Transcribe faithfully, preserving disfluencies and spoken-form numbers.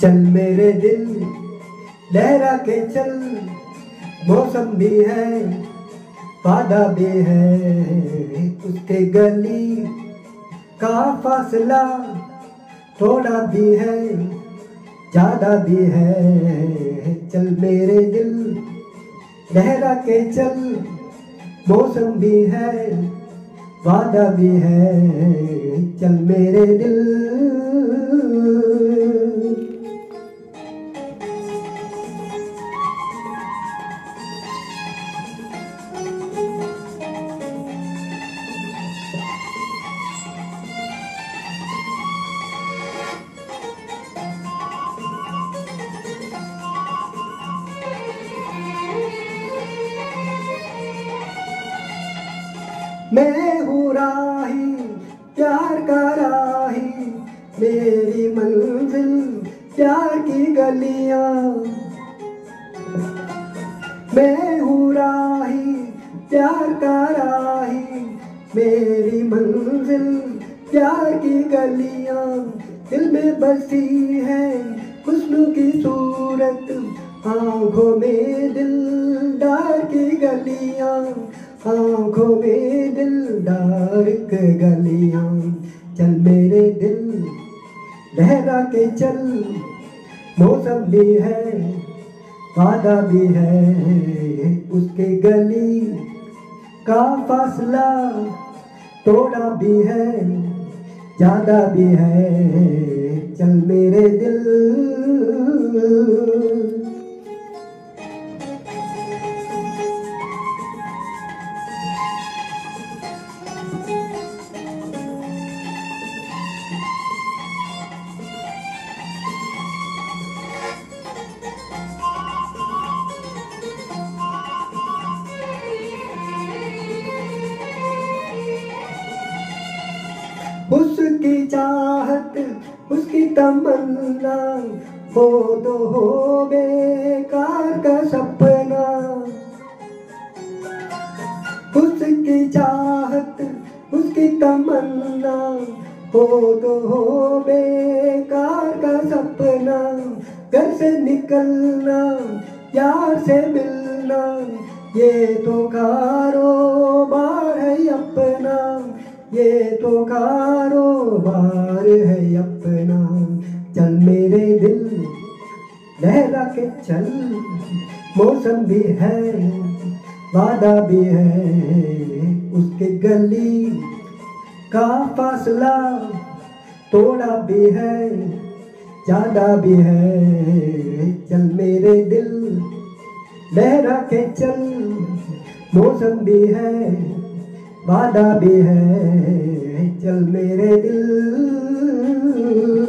चल मेरे दिल लहरा के चल, मौसम भी है वादा भी है, उसके गली का फासला थोड़ा भी है ज्यादा भी है। चल मेरे दिल लहरा के चल, मौसम भी है वादा भी है। चल मेरे दिल मैं हूँ राही प्यार का राही, मेरी मंजिल प्यार की गलियां। मैं हूँ राही प्यार का राही, मेरी मंजिल प्यार की गलियां। दिल में बसी है हुस्न की सूरत, आँखों में दिलदार की गलियां, आँखों में दिलदार की गलियां। चल मेरे दिल लहरा के चल, मौसम भी है वादा भी है, उसके गली का फासला थोड़ा भी है ज्यादा भी है। चल मेरे दिल उसकी चाहत उसकी तमन्ना, वो तो हो बेकार का सपना। उसकी चाहत उसकी तमन्ना, वो तो हो बेकार का सपना। घर से निकलना प्यार से मिलना, ये तो कारोबार है अपना, ये तो कारोबार है अपना। चल मेरे दिल लहरा के चल, मौसम भी है वादा भी है, उसके गली का फासला थोड़ा भी है ज्यादा भी है। चल मेरे दिल लहरा के चल, मौसम भी है वादा भी है। चल मेरे दिल